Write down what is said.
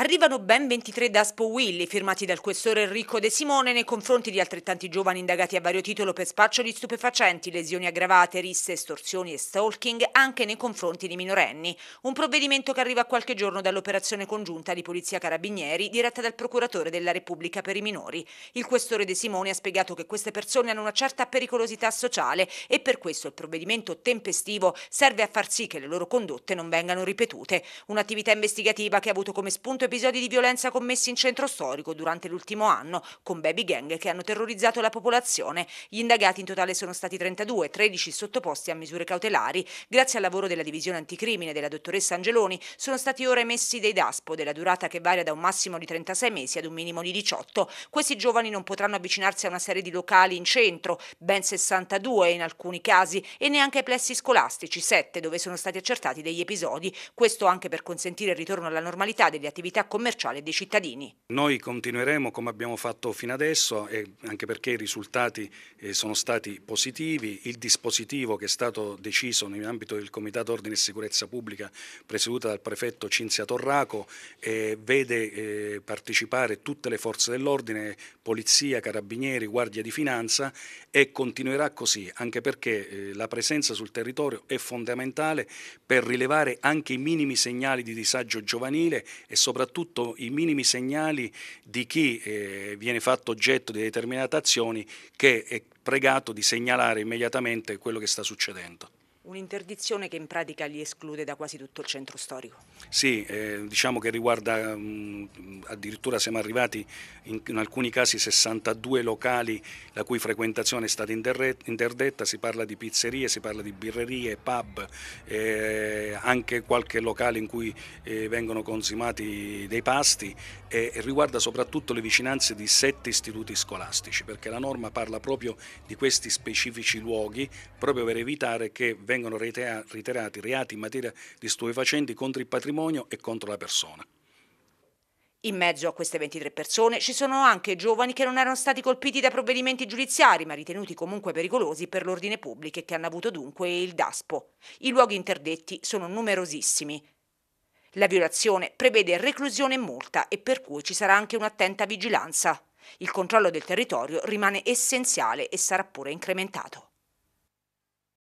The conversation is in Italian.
Arrivano ben 23 Daspo Willy, firmati dal questore Enrico De Simone nei confronti di altrettanti giovani indagati a vario titolo per spaccio di stupefacenti, lesioni aggravate, risse, estorsioni e stalking, anche nei confronti di minorenni. Un provvedimento che arriva a qualche giorno dall'operazione congiunta di Polizia Carabinieri diretta dal procuratore della Repubblica per i minori. Il questore De Simone ha spiegato che queste persone hanno una certa pericolosità sociale e per questo il provvedimento tempestivo serve a far sì che le loro condotte non vengano ripetute. Un'attività investigativa che ha avuto come spunto episodi di violenza commessi in centro storico durante l'ultimo anno, con baby gang che hanno terrorizzato la popolazione. Gli indagati in totale sono stati 32, 13 sottoposti a misure cautelari. Grazie al lavoro della divisione anticrimine della dottoressa Angeloni sono stati ora emessi dei DASPO della durata che varia da un massimo di 36 mesi ad un minimo di 18. Questi giovani non potranno avvicinarsi a una serie di locali in centro, ben 62 in alcuni casi, e neanche ai plessi scolastici, 7 dove sono stati accertati degli episodi. Questo anche per consentire il ritorno alla normalità delle attività commerciale dei cittadini. Noi continueremo come abbiamo fatto fino adesso, anche perché i risultati sono stati positivi. Il dispositivo che è stato deciso nell'ambito del Comitato Ordine e Sicurezza Pubblica presieduta dal prefetto Cinzia Torraco vede partecipare tutte le forze dell'ordine, polizia, carabinieri, guardia di finanza, e continuerà così, anche perché la presenza sul territorio è fondamentale per rilevare anche i minimi segnali di disagio giovanile e soprattutto i minimi segnali di chi viene fatto oggetto di determinate azioni, che è pregato di segnalare immediatamente quello che sta succedendo. Un'interdizione che in pratica li esclude da quasi tutto il centro storico. Sì, diciamo che riguarda, addirittura siamo arrivati in alcuni casi 62 locali la cui frequentazione è stata interdetta, si parla di pizzerie, si parla di birrerie, pub, anche qualche locale in cui vengono consumati dei pasti, e riguarda soprattutto le vicinanze di 7 istituti scolastici, perché la norma parla proprio di questi specifici luoghi, proprio per evitare che vengono reiterati reati in materia di stupefacenti contro il patrimonio e contro la persona. In mezzo a queste 23 persone ci sono anche giovani che non erano stati colpiti da provvedimenti giudiziari, ma ritenuti comunque pericolosi per l'ordine pubblico e che hanno avuto dunque il DASPO. I luoghi interdetti sono numerosissimi. La violazione prevede reclusione e multa e per cui ci sarà anche un'attenta vigilanza. Il controllo del territorio rimane essenziale e sarà pure incrementato.